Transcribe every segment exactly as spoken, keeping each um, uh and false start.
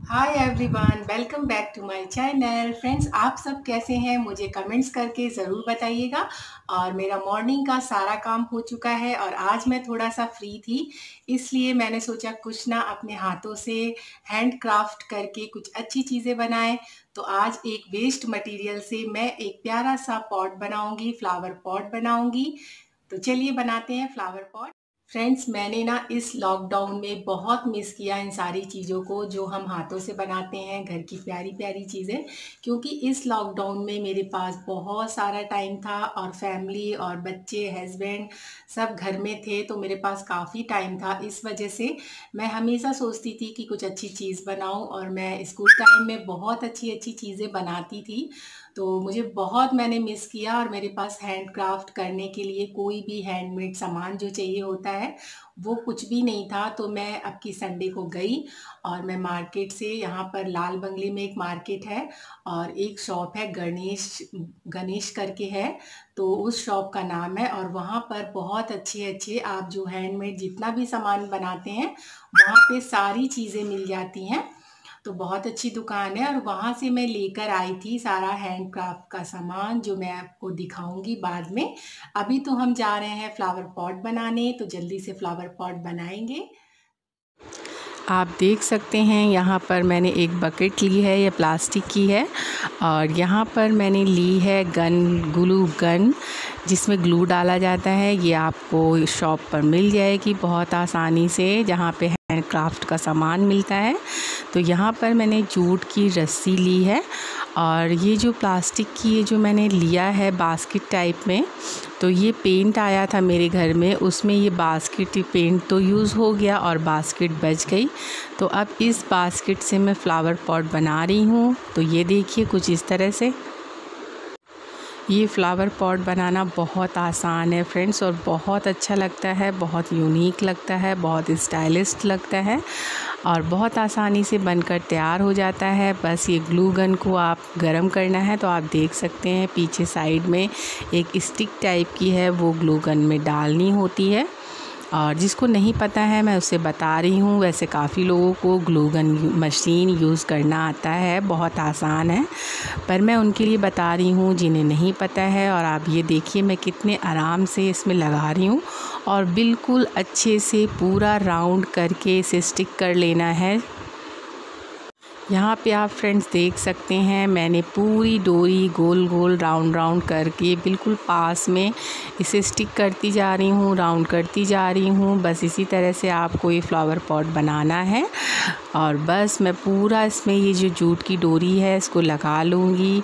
Hi everyone, welcome back to my channel. Friends, आप सब कैसे हैं? मुझे कमेंट्स करके ज़रूर बताइएगा। और मेरा मॉर्निंग का सारा काम हो चुका है और आज मैं थोड़ा सा फ्री थी, इसलिए मैंने सोचा कुछ ना अपने हाथों से हैंड क्राफ्ट करके कुछ अच्छी चीज़ें बनाएं। तो आज एक वेस्ट मटेरियल से मैं एक प्यारा सा पॉट बनाऊंगी, फ्लावर पॉट बनाऊंगी। तो चलिए बनाते हैं फ्लावर पॉट। फ्रेंड्स, मैंने ना इस लॉकडाउन में बहुत मिस किया इन सारी चीज़ों को जो हम हाथों से बनाते हैं, घर की प्यारी प्यारी चीज़ें। क्योंकि इस लॉकडाउन में मेरे पास बहुत सारा टाइम था और फैमिली और बच्चे, हस्बैंड सब घर में थे, तो मेरे पास काफ़ी टाइम था। इस वजह से मैं हमेशा सोचती थी कि कुछ अच्छी चीज़ बनाऊं और मैं स्कूल टाइम में बहुत अच्छी अच्छी चीज़ें बनाती थी। तो मुझे बहुत मैंने मिस किया और मेरे पास हैंड क्राफ्ट करने के लिए कोई भी हैंडमेड सामान जो चाहिए होता है वो कुछ भी नहीं था। तो मैं अब की संडे को गई और मैं मार्केट से, यहाँ पर लाल बंगले में एक मार्केट है और एक शॉप है, गणेश गणेश करके है, तो उस शॉप का नाम है। और वहाँ पर बहुत अच्छे अच्छे आप जो हैंडमेड जितना भी सामान बनाते हैं वहाँ पे सारी चीज़ें मिल जाती हैं। तो बहुत अच्छी दुकान है और वहाँ से मैं लेकर आई थी सारा हैंड क्राफ्ट का सामान जो मैं आपको दिखाऊंगी बाद में। अभी तो हम जा रहे हैं फ्लावर पॉट बनाने, तो जल्दी से फ्लावर पॉट बनाएंगे। आप देख सकते हैं यहाँ पर मैंने एक बकेट ली है, ये प्लास्टिक की है। और यहाँ पर मैंने ली है गन, ग्लू गन, जिसमें ग्लू डाला जाता है। ये आपको शॉप पर मिल जाएगी बहुत आसानी से, जहाँ पे हैंड क्राफ्ट का सामान मिलता है। तो यहाँ पर मैंने जूट की रस्सी ली है और ये जो प्लास्टिक की ये जो मैंने लिया है बास्केट टाइप में, तो ये पेंट आया था मेरे घर में, उसमें ये बास्केट पेंट तो यूज़ हो गया और बास्केट बच गई। तो अब इस बास्केट से मैं फ्लावर पॉट बना रही हूँ। तो ये देखिए कुछ इस तरह से। ये फ्लावर पॉट बनाना बहुत आसान है फ्रेंड्स और बहुत अच्छा लगता है, बहुत यूनिक लगता है, बहुत स्टाइलिस्ट लगता है और बहुत आसानी से बनकर तैयार हो जाता है। बस ये ग्लू गन को आप गरम करना है। तो आप देख सकते हैं पीछे साइड में एक स्टिक टाइप की है, वो ग्लू गन में डालनी होती है। और जिसको नहीं पता है मैं उसे बता रही हूँ। वैसे काफ़ी लोगों को ग्लू गन मशीन यूज़ करना आता है, बहुत आसान है, पर मैं उनके लिए बता रही हूँ जिन्हें नहीं पता है। और आप ये देखिए मैं कितने आराम से इसमें लगा रही हूँ और बिल्कुल अच्छे से पूरा राउंड करके इसे स्टिक कर लेना है। यहाँ पे आप फ्रेंड्स देख सकते हैं मैंने पूरी डोरी गोल गोल राउंड राउंड करके बिल्कुल पास में इसे स्टिक करती जा रही हूँ, राउंड करती जा रही हूँ। बस इसी तरह से आपको ये फ्लावर पॉट बनाना है। और बस मैं पूरा इसमें ये जो जूट की डोरी है इसको लगा लूँगी।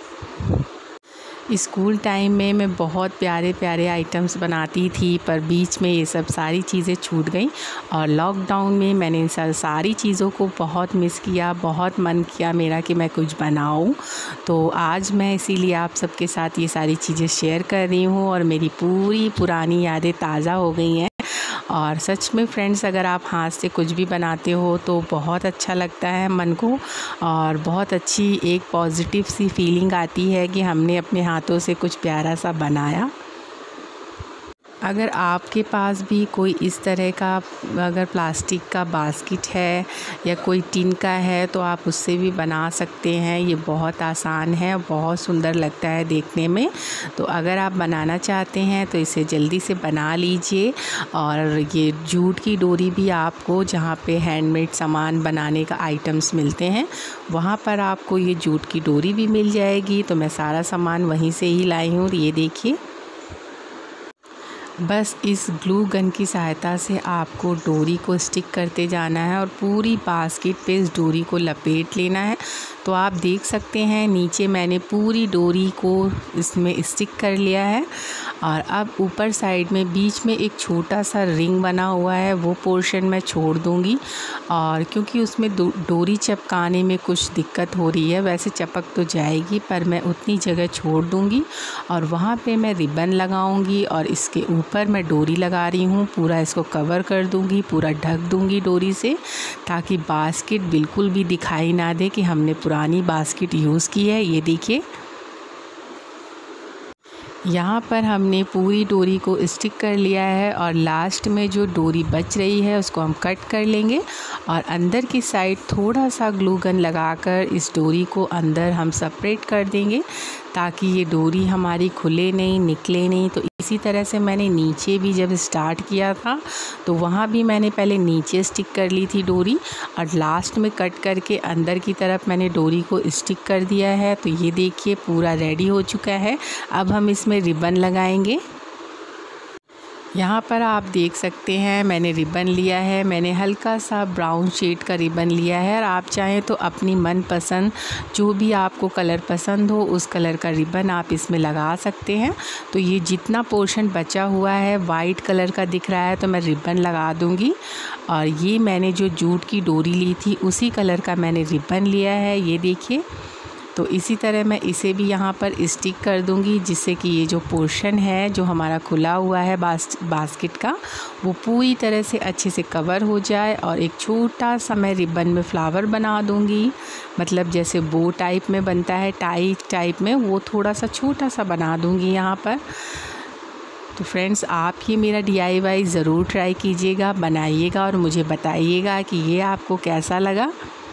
स्कूल टाइम में मैं बहुत प्यारे प्यारे आइटम्स बनाती थी, पर बीच में ये सब सारी चीज़ें छूट गई और लॉकडाउन में मैंने इन सारी चीज़ों को बहुत मिस किया। बहुत मन किया मेरा कि मैं कुछ बनाऊं। तो आज मैं इसीलिए आप सबके साथ ये सारी चीज़ें शेयर कर रही हूँ और मेरी पूरी पुरानी यादें ताज़ा हो गई हैं। और सच में फ्रेंड्स, अगर आप हाथ से कुछ भी बनाते हो तो बहुत अच्छा लगता है मन को और बहुत अच्छी एक पॉजिटिव सी फीलिंग आती है कि हमने अपने हाथों से कुछ प्यारा सा बनाया। अगर आपके पास भी कोई इस तरह का अगर प्लास्टिक का बास्केट है या कोई टिन का है तो आप उससे भी बना सकते हैं। ये बहुत आसान है, बहुत सुंदर लगता है देखने में। तो अगर आप बनाना चाहते हैं तो इसे जल्दी से बना लीजिए। और ये जूट की डोरी भी आपको जहाँ पे हैंडमेड सामान बनाने का आइटम्स मिलते हैं वहाँ पर आपको ये जूट की डोरी भी मिल जाएगी। तो मैं सारा सामान वहीं से ही लाई हूँ। ये देखिए, बस इस ग्लू गन की सहायता से आपको डोरी को स्टिक करते जाना है और पूरी बास्केट पे इस डोरी को लपेट लेना है। तो आप देख सकते हैं नीचे मैंने पूरी डोरी को इसमें स्टिक कर लिया है और अब ऊपर साइड में बीच में एक छोटा सा रिंग बना हुआ है, वो पोर्शन मैं छोड़ दूँगी। और क्योंकि उसमें डोरी चिपकाने में कुछ दिक्कत हो रही है, वैसे चिपक तो जाएगी पर मैं उतनी जगह छोड़ दूँगी और वहाँ पे मैं रिबन लगाऊँगी और इसके ऊपर मैं डोरी लगा रही हूँ। पूरा इसको कवर कर दूँगी, पूरा ढक दूँगी डोरी से, ताकि बास्केट बिल्कुल भी दिखाई ना दे कि हमने पुरानी बास्केट यूज़ की है। ये देखिए, यहाँ पर हमने पूरी डोरी को स्टिक कर लिया है और लास्ट में जो डोरी बच रही है उसको हम कट कर लेंगे और अंदर की साइड थोड़ा सा ग्लू गन लगाकर इस डोरी को अंदर हम सेपरेट कर देंगे ताकि ये डोरी हमारी खुले नहीं, निकले नहीं। तो इसी तरह से मैंने नीचे भी जब स्टार्ट किया था तो वहाँ भी मैंने पहले नीचे स्टिक कर ली थी डोरी और लास्ट में कट करके अंदर की तरफ मैंने डोरी को स्टिक कर दिया है। तो ये देखिए पूरा रेडी हो चुका है। अब हम इसमें रिबन लगाएंगे। यहाँ पर आप देख सकते हैं मैंने रिबन लिया है, मैंने हल्का सा ब्राउन शेड का रिबन लिया है और आप चाहें तो अपनी मनपसंद जो भी आपको कलर पसंद हो उस कलर का रिबन आप इसमें लगा सकते हैं। तो ये जितना पोर्शन बचा हुआ है वाइट कलर का दिख रहा है तो मैं रिबन लगा दूँगी। और ये मैंने जो जूट की डोरी ली थी उसी कलर का मैंने रिबन लिया है, ये देखिए। तो इसी तरह मैं इसे भी यहाँ पर स्टिक कर दूँगी जिससे कि ये जो पोर्शन है जो हमारा खुला हुआ है बास बास्केट का वो पूरी तरह से अच्छे से कवर हो जाए। और एक छोटा सा मैं रिबन में फ्लावर बना दूँगी, मतलब जैसे बो टाइप में बनता है, टाई टाइप में, वो थोड़ा सा छोटा सा बना दूँगी यहाँ पर। तो फ्रेंड्स आप ये मेरा डी आई वाई ज़रूर ट्राई कीजिएगा, बनाइएगा और मुझे बताइएगा कि ये आपको कैसा लगा।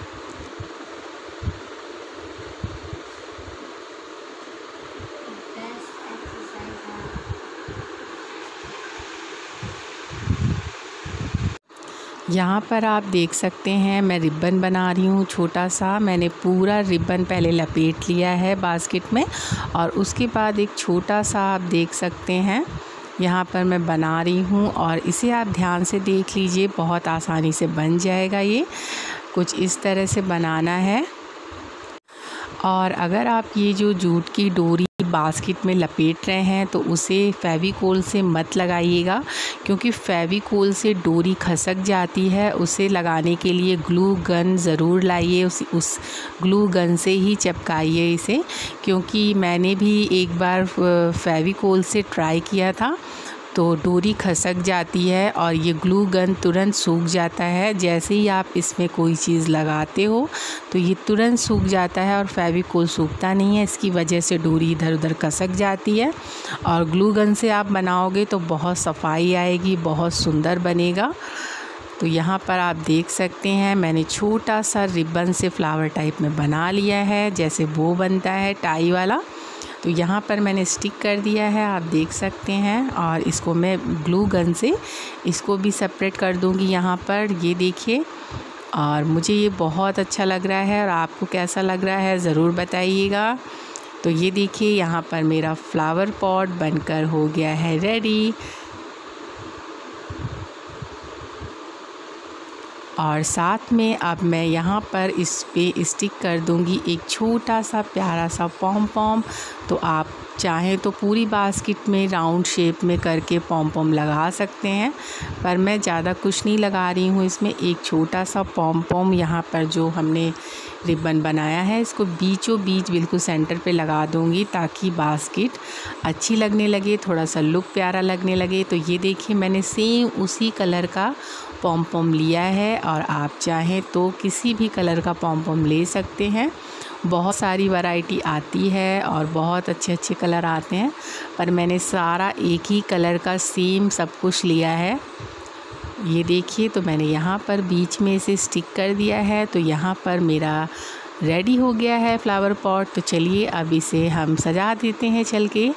यहाँ पर आप देख सकते हैं मैं रिबन बना रही हूँ छोटा सा। मैंने पूरा रिबन पहले लपेट लिया है बास्केट में और उसके बाद एक छोटा सा आप देख सकते हैं यहाँ पर मैं बना रही हूँ। और इसे आप ध्यान से देख लीजिए, बहुत आसानी से बन जाएगा। ये कुछ इस तरह से बनाना है। और अगर आप ये जो जूट की डोरी बास्केट में लपेट रहे हैं तो उसे फेविकोल से मत लगाइएगा, क्योंकि फेविकोल से डोरी खसक जाती है। उसे लगाने के लिए ग्लू गन ज़रूर लाइए, उस उस ग्लू गन से ही चिपकाइए इसे। क्योंकि मैंने भी एक बार फेविकोल से ट्राई किया था तो डोरी खसक जाती है और ये ग्लू गन तुरंत सूख जाता है। जैसे ही आप इसमें कोई चीज़ लगाते हो तो ये तुरंत सूख जाता है और फेविकोल सूखता नहीं है, इसकी वजह से डोरी इधर उधर खसक जाती है। और ग्लू गन से आप बनाओगे तो बहुत सफाई आएगी, बहुत सुंदर बनेगा। तो यहाँ पर आप देख सकते हैं मैंने छोटा सा रिबन से फ्लावर टाइप में बना लिया है, जैसे वो बनता है टाई वाला। तो यहाँ पर मैंने स्टिक कर दिया है, आप देख सकते हैं। और इसको मैं ग्लू गन से इसको भी सेपरेट कर दूँगी यहाँ पर, ये देखिए। और मुझे ये बहुत अच्छा लग रहा है और आपको कैसा लग रहा है ज़रूर बताइएगा। तो ये देखिए यहाँ पर मेरा फ्लावर पॉट बनकर हो गया है रेडी। और साथ में अब मैं यहाँ पर इस पे स्टिक कर दूँगी एक छोटा सा प्यारा सा पॉम पॉम। तो आप चाहें तो पूरी बास्केट में राउंड शेप में करके पॉम पॉम लगा सकते हैं, पर मैं ज़्यादा कुछ नहीं लगा रही हूँ इसमें। एक छोटा सा पॉम पॉम यहाँ पर जो हमने रिबन बनाया है इसको बीचों बीच बिल्कुल सेंटर पे लगा दूँगी ताकि बास्केट अच्छी लगने लगे, थोड़ा सा लुक प्यारा लगने लगे। तो ये देखिए मैंने सेम उसी कलर का पॉम पॉम लिया है और आप चाहें तो किसी भी कलर का पॉम पॉम ले सकते हैं। बहुत सारी वैरायटी आती है और बहुत अच्छे अच्छे कलर आते हैं, पर मैंने सारा एक ही कलर का सेम सब कुछ लिया है। ये देखिए तो मैंने यहाँ पर बीच में इसे स्टिक कर दिया है। तो यहाँ पर मेरा रेडी हो गया है फ्लावर पॉट। तो चलिए अब इसे हम सजा देते हैं चल के।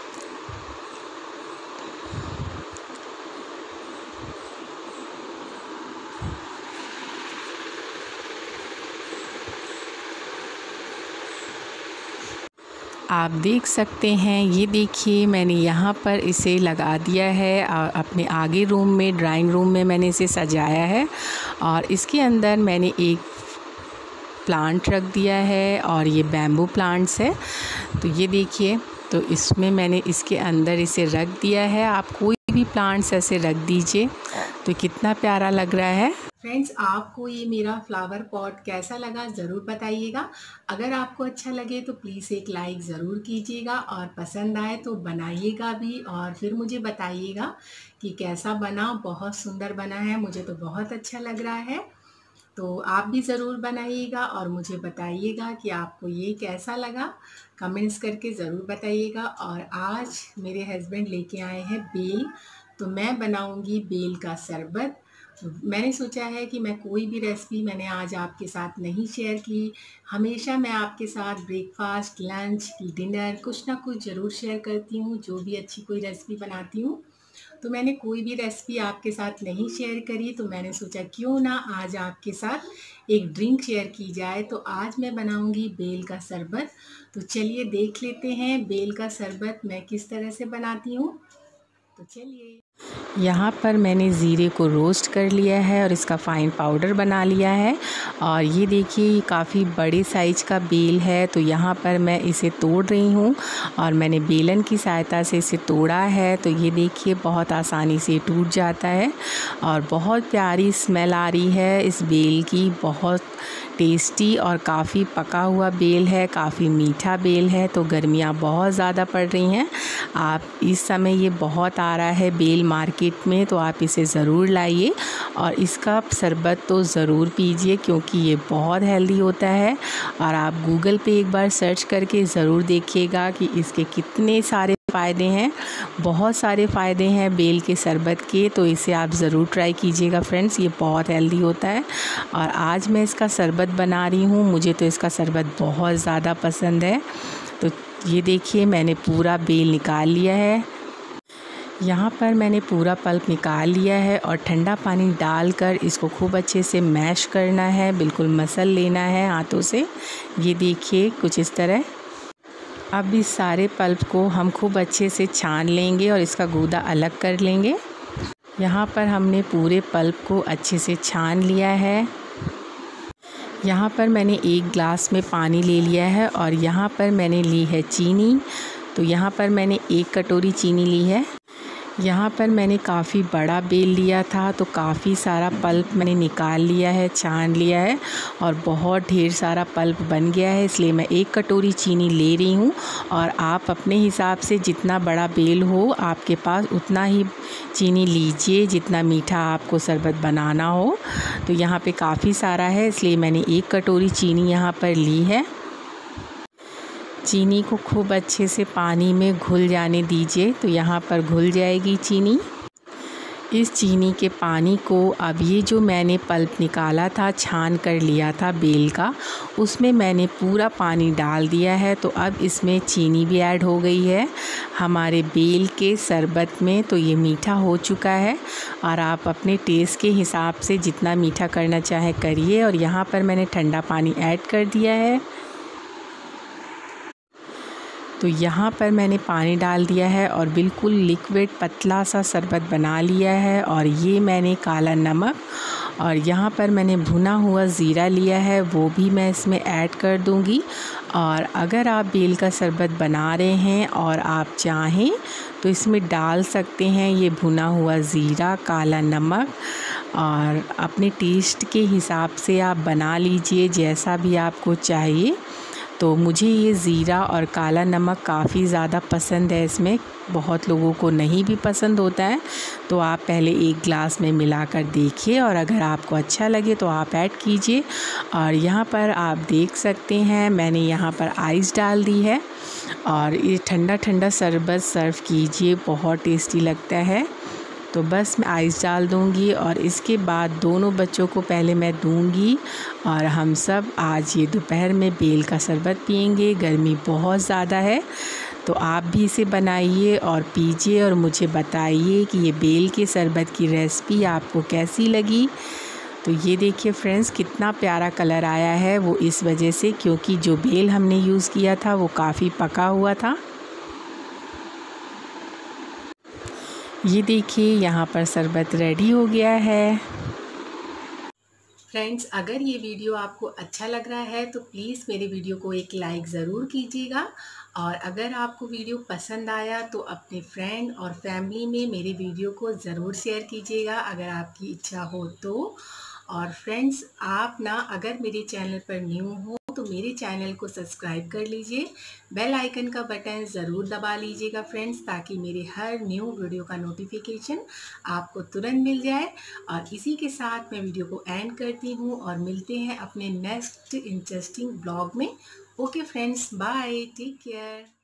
आप देख सकते हैं, ये देखिए मैंने यहाँ पर इसे लगा दिया है अपने आगे रूम में, ड्राइंग रूम में मैंने इसे सजाया है। और इसके अंदर मैंने एक प्लांट रख दिया है और ये बैम्बू प्लांट्स है। तो ये देखिए, तो इसमें मैंने इसके अंदर इसे रख दिया है। आप कोई भी प्लांट्स ऐसे रख दीजिए तो कितना प्यारा लग रहा है। फ्रेंड्स आपको ये मेरा फ्लावर पॉट कैसा लगा ज़रूर बताइएगा। अगर आपको अच्छा लगे तो प्लीज़ एक लाइक ज़रूर कीजिएगा और पसंद आए तो बनाइएगा भी और फिर मुझे बताइएगा कि कैसा बना। बहुत सुंदर बना है, मुझे तो बहुत अच्छा लग रहा है। तो आप भी ज़रूर बनाइएगा और मुझे बताइएगा कि आपको ये कैसा लगा। कमेंट्स करके ज़रूर बताइएगा। और आज मेरे हस्बैंड लेके आए हैं बेल, तो मैं बनाऊंगी बेल का शरबत। मैंने सोचा है कि मैं कोई भी रेसिपी मैंने आज आपके साथ नहीं शेयर की। हमेशा मैं आपके साथ ब्रेकफास्ट, लंच, डिनर कुछ ना कुछ ज़रूर शेयर करती हूँ, जो भी अच्छी कोई रेसिपी बनाती हूँ। तो मैंने कोई भी रेसिपी आपके साथ नहीं शेयर करी, तो मैंने सोचा क्यों ना आज आपके साथ एक ड्रिंक शेयर की जाए। तो आज मैं बनाऊंगी बेल का शरबत। तो चलिए देख लेते हैं बेल का शरबत मैं किस तरह से बनाती हूँ। तो चलिए, यहाँ पर मैंने ज़ीरे को रोस्ट कर लिया है और इसका फ़ाइन पाउडर बना लिया है। और ये देखिए, ये काफ़ी बड़े साइज़ का बेल है, तो यहाँ पर मैं इसे तोड़ रही हूँ और मैंने बेलन की सहायता से इसे तोड़ा है। तो ये देखिए, बहुत आसानी से टूट जाता है और बहुत प्यारी स्मेल आ रही है इस बेल की। बहुत टेस्टी और काफ़ी पका हुआ बेल है, काफ़ी मीठा बेल है। तो गर्मियाँ बहुत ज़्यादा पड़ रही हैं, आप इस समय ये बहुत आ रहा है बेल मार्केट में, तो आप इसे ज़रूर लाइए और इसका शरबत तो ज़रूर पीजिए, क्योंकि ये बहुत हेल्दी होता है। और आप गूगल पे एक बार सर्च करके ज़रूर देखिएगा कि इसके कितने सारे फ़ायदे हैं। बहुत सारे फ़ायदे हैं बेल के शरबत के, तो इसे आप ज़रूर ट्राई कीजिएगा फ्रेंड्स, ये बहुत हेल्दी होता है। और आज मैं इसका शरबत बना रही हूँ, मुझे तो इसका शरबत बहुत ज़्यादा पसंद है। तो ये देखिए, मैंने पूरा बेल निकाल लिया है। यहाँ पर मैंने पूरा पल्प निकाल लिया है और ठंडा पानी डालकर इसको खूब अच्छे से मैश करना है, बिल्कुल मसल लेना है हाथों से। ये देखिए, कुछ इस तरह। अब इस सारे पल्प को हम खूब अच्छे से छान लेंगे और इसका गूदा अलग कर लेंगे। यहाँ पर हमने पूरे पल्प को अच्छे से छान लिया है। यहाँ पर मैंने एक ग्लास में पानी ले लिया है और यहाँ पर मैंने ली है चीनी। तो यहाँ पर मैंने एक कटोरी चीनी ली है। यहाँ पर मैंने काफ़ी बड़ा बेल लिया था, तो काफ़ी सारा पल्प मैंने निकाल लिया है, छान लिया है और बहुत ढेर सारा पल्प बन गया है, इसलिए मैं एक कटोरी चीनी ले रही हूँ। और आप अपने हिसाब से जितना बड़ा बेल हो आपके पास उतना ही चीनी लीजिए, जितना मीठा आपको शरबत बनाना हो। तो यहाँ पे काफ़ी सारा है, इसलिए मैंने एक कटोरी चीनी यहाँ पर ली है। चीनी को खूब अच्छे से पानी में घुल जाने दीजिए, तो यहाँ पर घुल जाएगी चीनी। इस चीनी के पानी को अब ये जो मैंने पल्प निकाला था, छान कर लिया था बेल का, उसमें मैंने पूरा पानी डाल दिया है। तो अब इसमें चीनी भी ऐड हो गई है हमारे बेल के शरबत में। तो ये मीठा हो चुका है और आप अपने टेस्ट के हिसाब से जितना मीठा करना चाहे करिए। और यहाँ पर मैंने ठंडा पानी ऐड कर दिया है। तो यहाँ पर मैंने पानी डाल दिया है और बिल्कुल लिक्विड पतला सा शरबत बना लिया है। और ये मैंने काला नमक और यहाँ पर मैंने भुना हुआ ज़ीरा लिया है, वो भी मैं इसमें ऐड कर दूँगी। और अगर आप बेल का शरबत बना रहे हैं और आप चाहें तो इसमें डाल सकते हैं ये भुना हुआ ज़ीरा, काला नमक, और अपने टेस्ट के हिसाब से आप बना लीजिए जैसा भी आपको चाहिए। तो मुझे ये ज़ीरा और काला नमक काफ़ी ज़्यादा पसंद है, इसमें बहुत लोगों को नहीं भी पसंद होता है। तो आप पहले एक ग्लास में मिलाकर देखिए और अगर आपको अच्छा लगे तो आप ऐड कीजिए। और यहाँ पर आप देख सकते हैं मैंने यहाँ पर आइस डाल दी है और ये ठंडा ठंडा शरबत सर्व कीजिए, बहुत टेस्टी लगता है। तो बस मैं आइस डाल दूँगी और इसके बाद दोनों बच्चों को पहले मैं दूँगी और हम सब आज ये दोपहर में बेल का शरबत पियेंगे। गर्मी बहुत ज़्यादा है, तो आप भी इसे बनाइए और पीजिए और मुझे बताइए कि ये बेल के शरबत की रेसिपी आपको कैसी लगी। तो ये देखिए फ्रेंड्स, कितना प्यारा कलर आया है, वो इस वजह से क्योंकि जो बेल हमने यूज़ किया था वो काफ़ी पका हुआ था। ये देखिए, यहाँ पर शरबत रेडी हो गया है। फ्रेंड्स, अगर ये वीडियो आपको अच्छा लग रहा है तो प्लीज़ मेरे वीडियो को एक लाइक ज़रूर कीजिएगा। और अगर आपको वीडियो पसंद आया तो अपने फ्रेंड और फैमिली में मेरे वीडियो को ज़रूर शेयर कीजिएगा, अगर आपकी इच्छा हो तो। और फ्रेंड्स, आप ना अगर मेरे चैनल पर न्यू हो तो मेरे चैनल को सब्सक्राइब कर लीजिए, बेल आइकन का बटन ज़रूर दबा लीजिएगा फ्रेंड्स, ताकि मेरे हर न्यू वीडियो का नोटिफिकेशन आपको तुरंत मिल जाए। और इसी के साथ मैं वीडियो को एंड करती हूँ और मिलते हैं अपने नेक्स्ट इंटरेस्टिंग ब्लॉग में। Okay friends, bye, take care.